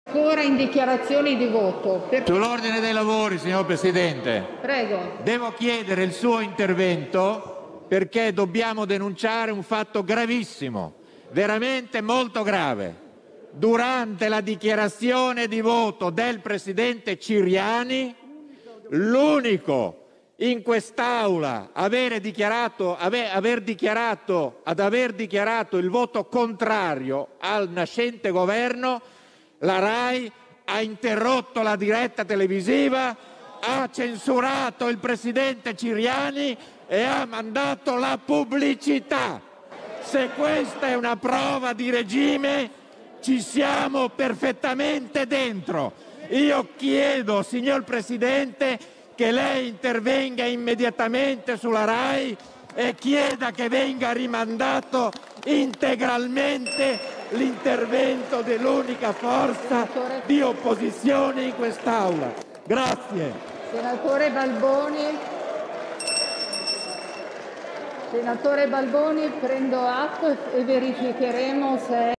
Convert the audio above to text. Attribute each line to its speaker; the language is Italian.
Speaker 1: Ancora in dichiarazioni di voto.
Speaker 2: Sull'ordine dei lavori, signor Presidente.
Speaker 1: Prego.
Speaker 2: Devo chiedere il suo intervento perché dobbiamo denunciare un fatto gravissimo, veramente molto grave. Durante la dichiarazione di voto del Presidente Ciriani, l'unico in quest'Aula ad aver dichiarato il voto contrario al nascente governo, la RAI ha interrotto la diretta televisiva, ha censurato il Presidente Ciriani e ha mandato la pubblicità. Se questa è una prova di regime, ci siamo perfettamente dentro. Io chiedo, signor Presidente, che lei intervenga immediatamente sulla RAI e chieda che venga rimandato integralmente l'intervento dell'unica forza di opposizione in quest'Aula. Grazie.
Speaker 1: Senatore Balboni, prendo atto e verificheremo se